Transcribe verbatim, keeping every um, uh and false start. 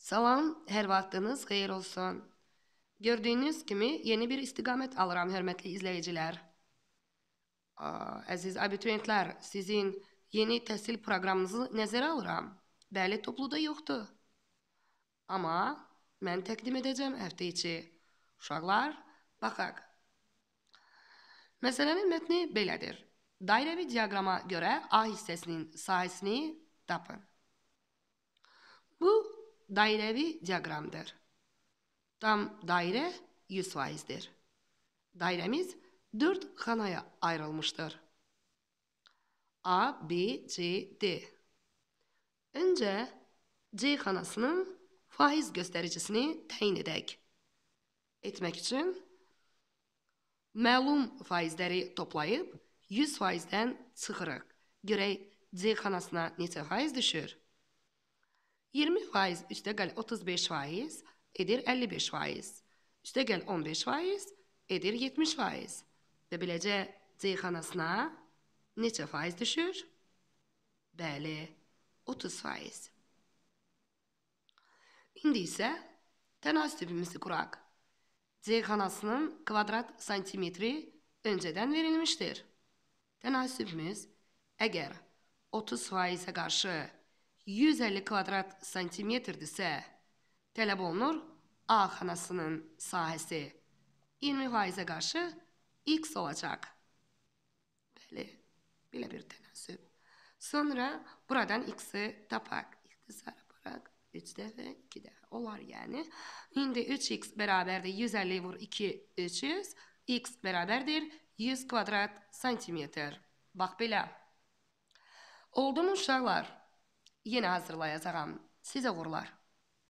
Salam, hər vaxtınız xeyir olsun. Gördüyünüz kimi yeni bir istiqamət alıram, hörmətli izləyicilər. Aa, Əziz abituriyentlər, sizin yeni təhsil proqramınızı nəzərə alıram. Bəli, topluda yoxdur. Amma mən təqdim edəcəm həftə içi. Uşaqlar, baxaq. Məsələnin mətni belədir. Dairəvi diaqrama görə A hissəsinin sahəsini tapın. Bu dairəvi diaqramdır. Tam dairə yüz faizdir. Dairəmiz dörd xanaya ayrılmışdır. A, B, C, D. Öncə C xanasının faiz göstəricisini təyin edək. Etmək üçün məlum faizləri toplayıb yüz faizdən çıxırıq. Görək C xanasına neçə faiz düşür? iyirmi faiz üstəgəl otuz beş faiz edir əlli beş faiz. Üstəgəl on beş faiz edir yetmiş faiz. Və beləcə C xanasına neçə faiz düşür? Bəli, otuz faiz. İndi isə tənasübümüzü quraq. C xanasının kvadrat santimetri öncədən verilmişdir. Tənasübümüz əgər otuz faizə qarşı yüz əlli kvadrat santimetrdirsə, tələb olunur A xanasının sahəsi iyirmi faizə qarşı X olacaq. Bəli, belə bir tənasüb. Sonra buradan X-i tapaq. İxtisar aparaq. üç dəfə, iki dəfə olar yəni. İndi üç x bərabərdir yüz əlli vur iki, üç yüz. X bərabərdir yüz kvadrat santimetr. Bax belə. Oldu mu uşaqlar? Yenə hazırlayacağam. Sizə uğurlar.